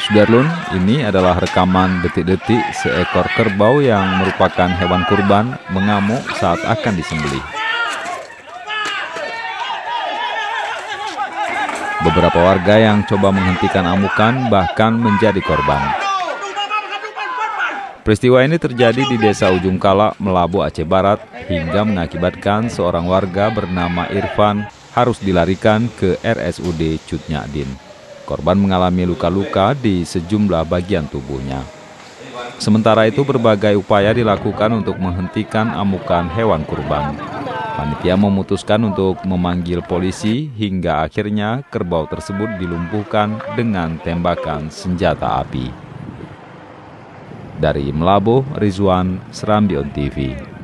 Sudarlun, ini adalah rekaman detik-detik seekor kerbau yang merupakan hewan kurban mengamuk saat akan disembelih. Beberapa warga yang coba menghentikan amukan bahkan menjadi korban. Peristiwa ini terjadi di Desa Ujung Kala, Melabu, Aceh Barat, hingga mengakibatkan seorang warga bernama Irfan harus dilarikan ke RSUD Cut Nyak Dien. Korban mengalami luka-luka di sejumlah bagian tubuhnya. Sementara itu, berbagai upaya dilakukan untuk menghentikan amukan hewan kurban. Panitia memutuskan untuk memanggil polisi hingga akhirnya kerbau tersebut dilumpuhkan dengan tembakan senjata api. Dari Melabu, Rizwan, Serambi On TV.